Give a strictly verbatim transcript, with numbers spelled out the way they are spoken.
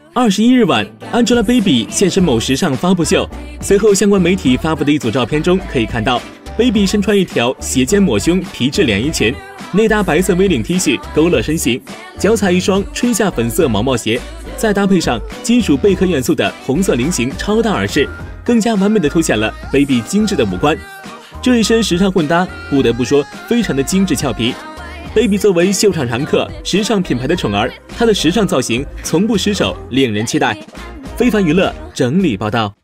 二十一日晚 ，Angelababy 现身某时尚发布秀，随后相关媒体发布的一组照片中可以看到 ，Baby 身穿一条斜肩抹胸皮质连衣裙，内搭白色 V 领 T 恤，勾勒身形，脚踩一双春夏粉色毛毛鞋，再搭配上金属贝壳元素的红色菱形超大耳饰，更加完美的凸显了 Baby 精致的五官。这一身时尚混搭，不得不说非常的精致俏皮。Baby 作为秀场常客，时尚品牌的宠儿，她的时尚造型从不失手，令人期待。非凡娱乐整理报道。